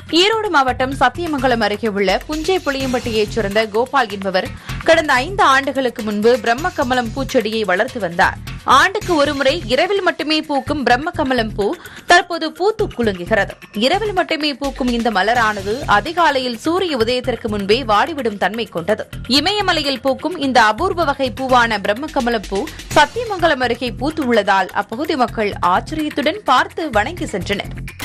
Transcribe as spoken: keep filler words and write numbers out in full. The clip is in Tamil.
ஈரோடு மாவட்டம் சத்தியமங்கலம் அருகே உள்ள புஞ்சை புளியம்பட்டியைச் சேர்ந்த கோபால் என்பவர் கடந்த ஐந்து ஆண்டுகளுக்கு முன்பு பிரம்ம கமலம் பூச்செடியை வளர்த்து வந்தார். ஆண்டுக்கு ஒருமுறை இரவில் மட்டுமே பூக்கும் பிரம்ம கமலம் பூ தற்போது பூத்து குலுங்குகிறது. இரவில் மட்டுமே பூக்கும் இந்த மலரானது அதிகாலையில் சூரிய உதயத்திற்கு முன்பே வாடிவிடும் தன்மை கொண்டது. இமயமலையில் பூக்கும் இந்த அபூர்வ வகை பூவான பிரம்ம கமலம் பூ சத்தியமங்கலம் அருகே பூத்துள்ளதால் அப்பகுதி மக்கள் ஆச்சரியத்துடன் பார்த்து வணங்கி சென்றனர்.